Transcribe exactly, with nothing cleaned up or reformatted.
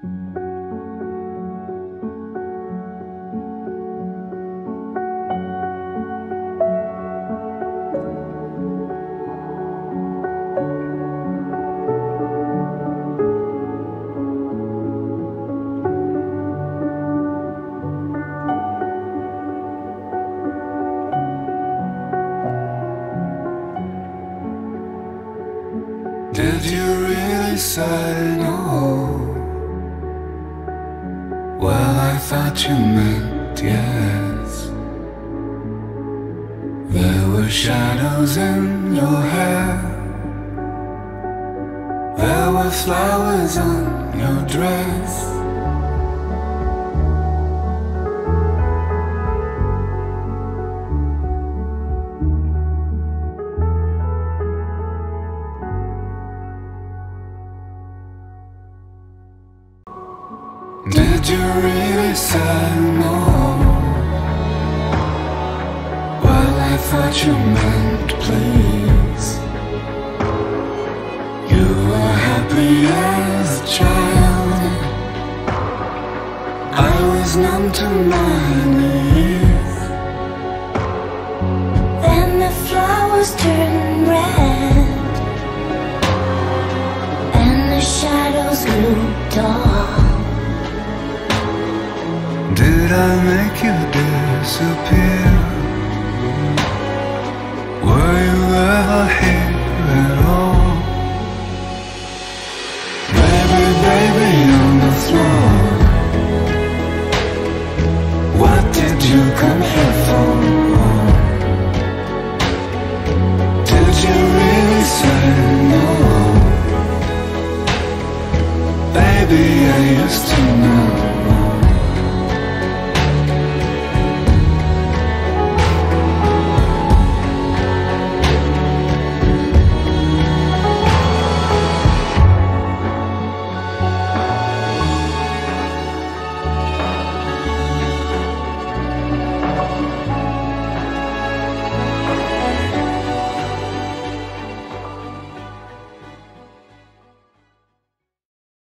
Did you really say no? Well, I thought you meant yes. There were shadows in your hair. There were flowers on your dress. Did you really say no? Well, I thought you meant please. You were happy as a child. I was numb to my knees. Then the flowers turned red, and the shadows grew dark. Did I make you disappear? Were you ever here at all? Baby, baby on the floor, what did you come here for? Did you really say no? Baby, I used to know.